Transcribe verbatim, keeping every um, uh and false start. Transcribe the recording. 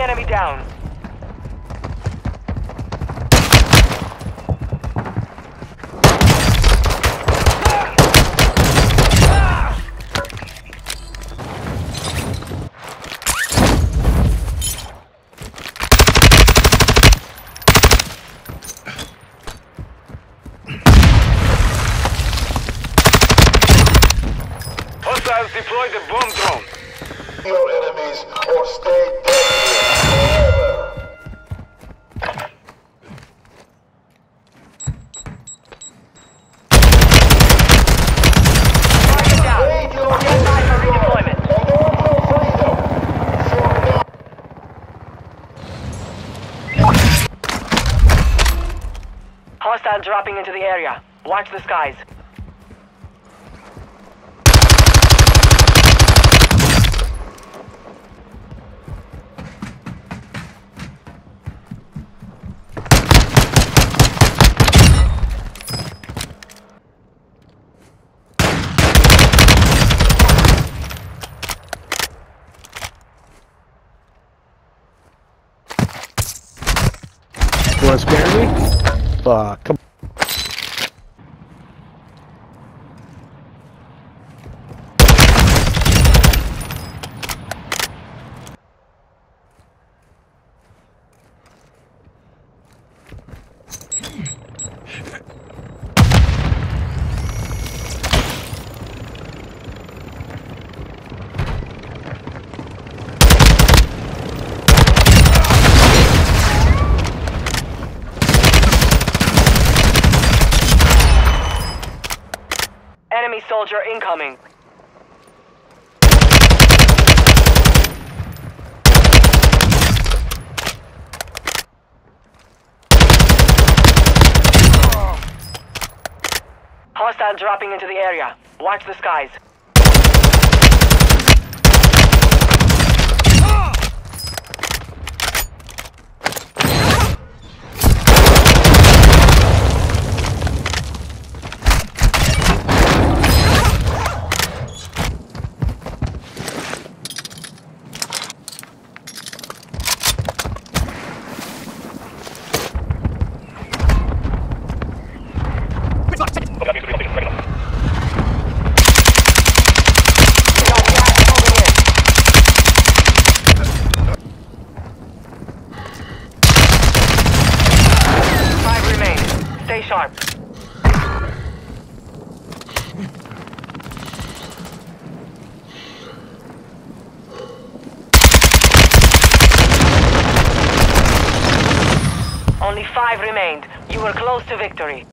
enemy down. Hostiles deploy the bomb drone. Your enemies or stay dead forever. Target down. Raid your Stand by for redeployment. and earn your freedom. For now. Hostile dropping into the area. Watch the skies. You wanna spare me? Fuck, come Enemy soldier incoming. Hostile dropping into the area. Watch the skies. Stay sharp. Only five remained. You were close to victory.